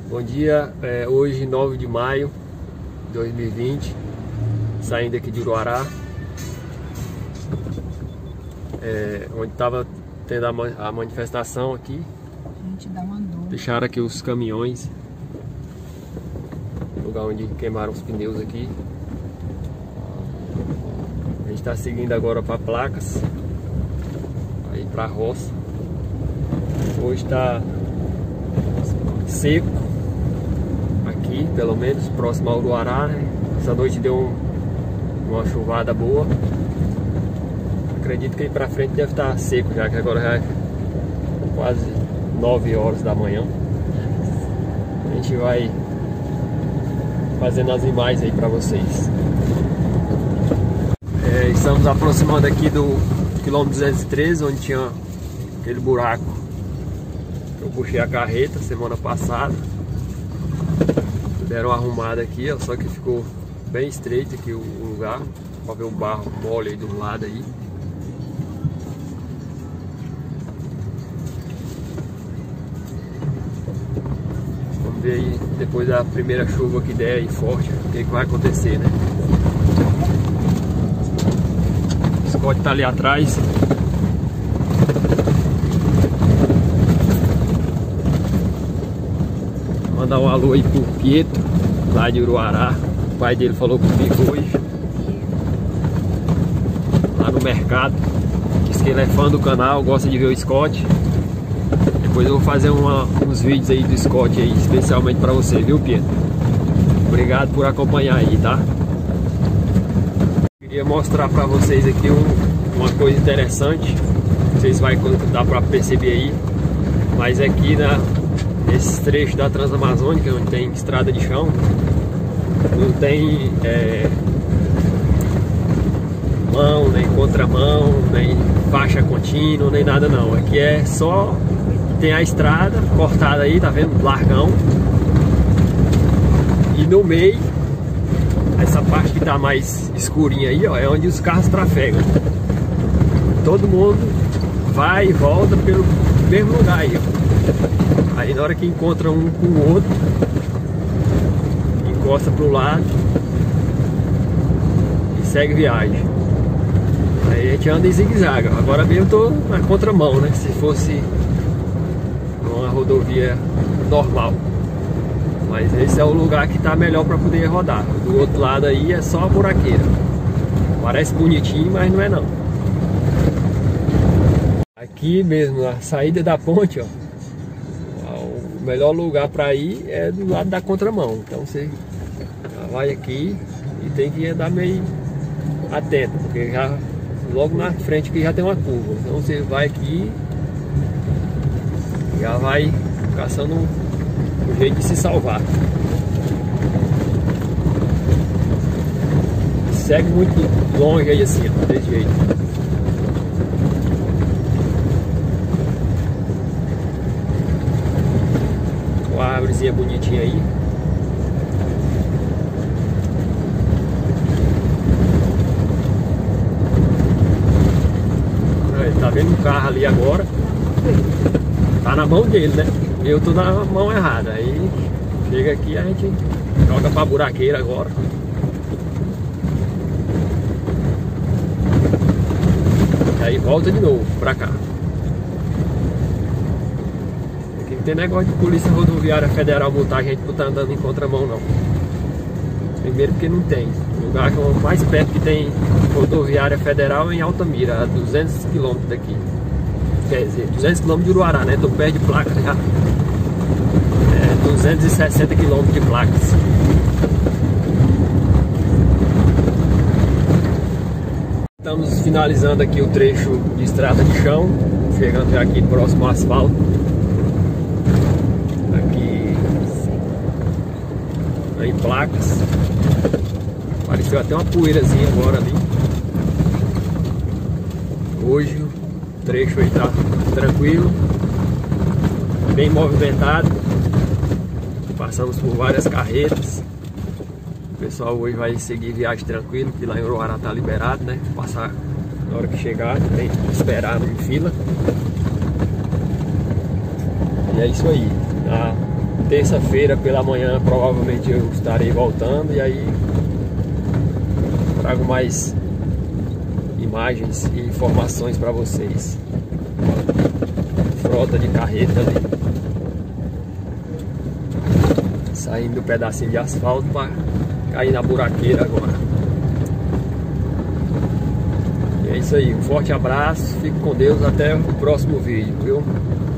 Bom dia, hoje 9 de maio de 2020, saindo aqui de Uruará, onde estava tendo a manifestação aqui. Gente, dá uma dor. Deixaram aqui os caminhões, lugar onde queimaram os pneus aqui. A gente está seguindo agora para Placas, aí para a roça. Hoje está seco aqui, pelo menos próximo ao Uruará, né? Essa noite deu uma chuvada boa. Acredito que aí pra frente deve estar seco já, que agora já é quase 9 horas da manhã. A gente vai fazendo as imagens aí pra vocês. Estamos aproximando aqui do quilômetro 213, onde tinha aquele buraco. Eu puxei a carreta semana passada. Deram uma arrumada aqui, ó, só que ficou bem estreito aqui o lugar. Pode ver o barro mole aí do lado aí. Vamos ver aí, depois da primeira chuva que der aí forte, o que vai acontecer, né? O Scott tá ali atrás. Mandar um alô aí pro Pietro, lá de Uruará. O pai dele falou comigo hoje, lá no mercado. Diz que ele é fã do canal, gosta de ver o Scott. Depois eu vou fazer uns vídeos aí do Scott aí, especialmente pra você, viu, Pietro? Obrigado por acompanhar aí, tá? Queria mostrar pra vocês aqui uma coisa interessante. Não sei se vai dar pra perceber aí, mas aqui esse trecho da Transamazônica, onde tem estrada de chão, não tem mão, nem contramão, nem faixa contínua, nem nada não. Aqui é só, tem a estrada cortada aí, tá vendo? Largão. E no meio, essa parte que tá mais escurinha aí, ó, é onde os carros trafegam. Todo mundo vai e volta pelo mesmo lugar aí, ó. Aí na hora que encontra um com o outro, encosta pro lado e segue viagem. Aí a gente anda em zigue-zague. Agora mesmo eu tô na contramão, né? Se fosse uma rodovia normal. Mas esse é o lugar que tá melhor para poder rodar. Do outro lado aí é só a buraqueira. Parece bonitinho, mas não é não. Aqui mesmo, a saída da ponte, ó. O melhor lugar para ir é do lado da contramão. Então você vai aqui e tem que andar meio atento, porque já logo na frente aqui já tem uma curva. Então você vai aqui e já vai caçando um jeito de se salvar. Segue muito longe aí assim, ó, desse jeito. Uma árvorezinha bonitinha aí. Aí, tá vendo um carro ali agora? Tá na mão dele, né? Eu tô na mão errada. Aí chega aqui, a gente joga pra buraqueira agora. E aí volta de novo pra cá. Não tem negócio de Polícia Rodoviária Federal multar a gente por estar andando em contramão, não. Primeiro porque não tem. O lugar mais perto que tem rodoviária federal é em Altamira, a 200 km daqui. Quer dizer, 200 km de Uruará, né? Tô perto de Placas já. 260 km de Placas. Estamos finalizando aqui o trecho de estrada de chão, chegando já aqui próximo ao asfalto. Em Placas. Apareceu até uma poeirazinha agora ali. Hoje o trecho aí tá tranquilo, bem movimentado. Passamos por várias carretas. O pessoal hoje vai seguir viagem tranquilo, porque lá em Uruará tá liberado, né? Passar na hora que chegar, tem que esperar em fila. E é isso aí. terça-feira pela manhã provavelmente eu estarei voltando e aí trago mais imagens e informações para vocês. Frota de carreta ali, saindo do pedacinho de asfalto para cair na buraqueira agora. E é isso aí, um forte abraço, fique com Deus, até o próximo vídeo, viu?